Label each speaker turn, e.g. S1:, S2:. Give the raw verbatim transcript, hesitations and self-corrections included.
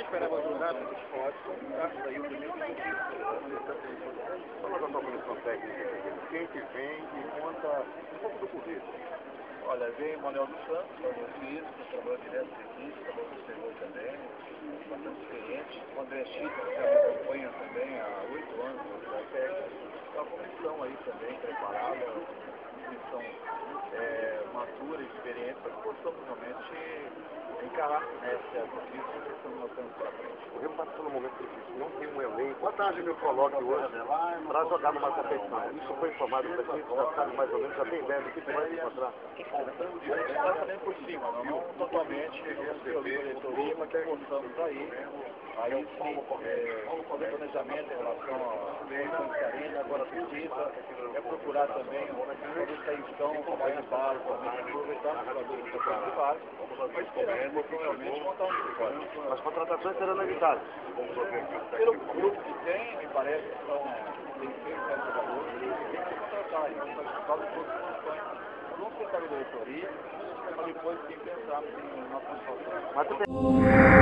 S1: esperar madrugada, a gente pode colocar daí o primeiro.
S2: Fala da sua comissão técnica, quem que vem e conta um pouco do currículo.
S1: Olha, vem o Manuel dos Santos, trabalhador físico, trabalhador direto da equipe, trabalhador posterior também, bastante experiente. O André Chico, que me acompanha também há oito anos na Universidade Técnica. Uma comissão aí também preparada, uma comissão é, madura e experiente para que possamos realmente encarar essa conquista que estamos notando para frente.
S2: O Remo passa por um momento difícil, não tem um elenco. Boa tarde, meu coloque hoje para jogar numa competição. Isso foi informado para vocês, já sabe mais ou menos, já tem ideia do que vai se encontrar?
S1: Está fazendo por cima, não, não totalmente, pela diretoria, para que possamos aí, aí sim, é, fazer planejamento em relação à condição de carência, agora a pesquisa, é procurar também uma extensão mais de base, também, aproveitar os jogadores do setor de base, mas esperamos provavelmente montar um time.
S2: As contratações serão inevitadas.
S1: Pelo grupo que tem, me parece que são tem seis, sete jogadores, tem que contratar, e vamos participar de todas as funções. Vamos pensar na diretoria, para depois sim pensar em uma função.